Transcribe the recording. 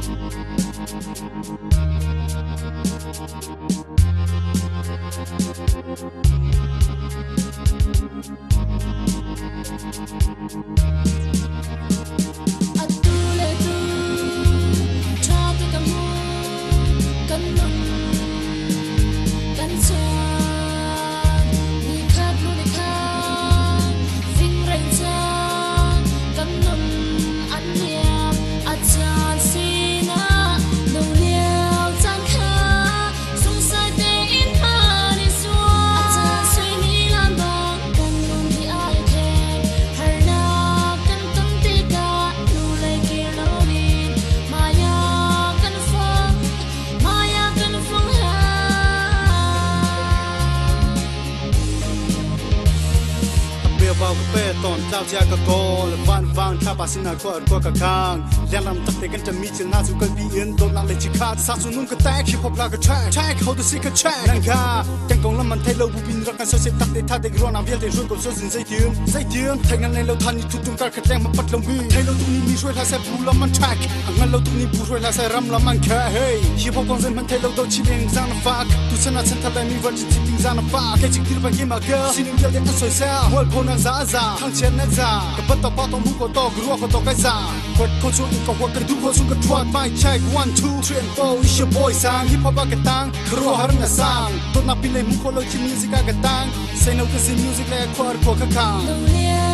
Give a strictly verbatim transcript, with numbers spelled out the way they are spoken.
bao cái tòn trao chia cả cô là van van khá bà xin nói qua qua cả khang liên làm tập đểกันจะมีเจน่าสู่กันบีเอ็นโดนลังเลยจิขาดสาวสุนุ่งก็แตกฮิปฮอปลากระแทกแทกเขาตัวสิกระแทกนั่งกาจังกงแล้วมันไทยเราบุบินรักกันเสียตัดได้ท่าเด็กร้อนน้ำเบี้ยเด็กรุ่นกับโซ่สินใจเทียมใจเทียมไทยงั้นในเราทันยิ่งทุกตรงการขัดแย้งมาปัดลงมือไทยเราตรงนี้มีช่วยทาแซ่บบูแล้วมันแทกงั้นเราตรงนี้บูช่วยทาแซ่รำแล้วมันแค่เฮ้ยฮิปฮอปกองเส้นมันไทยเราโดนชิเลียงจางน้ำฟ้าตุชนะฉันทำได้มีวันที่ทิ้งจางน้ำฟ้าแค่จิกที่เราเยี่ยมมาเกอสิ่งเดียวที่อันสวยแซ่บหัวโพนังซาซาทั้งเชียนนักซากับบัตรปอต้องมุกก็ต้องกลัวก็ต้องไกซ่ากดคนชวนก็หัวกันดูคนชวนก็ทวดไม่ใช่ one two three and four is your boy sang hip hopกันตังครัวหารงsangต้นนับปีเลยมุกคนเราชิมมิวสิกกันตัง say no to music เลยควาร์ควาข้าง